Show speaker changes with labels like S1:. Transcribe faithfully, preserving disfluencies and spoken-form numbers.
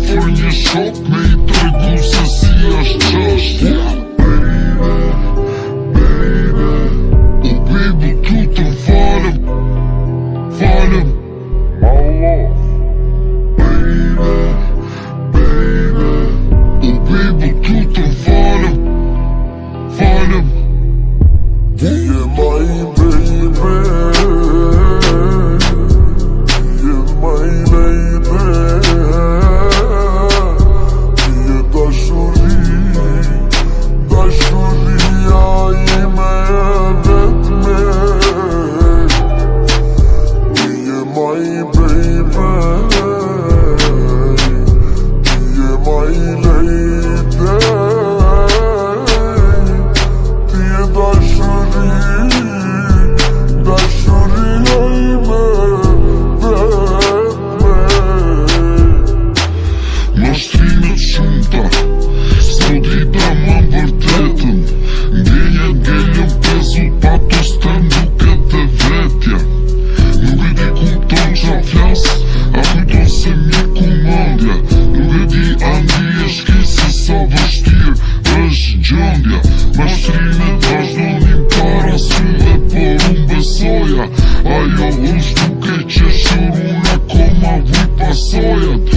S1: afër një shok me i tregu se si është çështja. O baby tu të falem, falem Allah. O baby tu të falem, falem. Je my baby, je my lady. Je dashuri, dashuria ime vetme. Je my baby, je my lady. Ti je dashuri, dashuria ime vetme. Mashtrimet shumëta, s'po drita më vërtetën. Ndjenja ngellën pezu patos të nduket dhe vetja. Nuk e di kupton qa flas, a kujton se mi ku mandja. Nuk e di andi e shki se sa vështir është gjëndja. Mashtrimet vazhdonin para syve, por unë besoja. Ajo është duke qeshur, unë akoma vuj pasojat.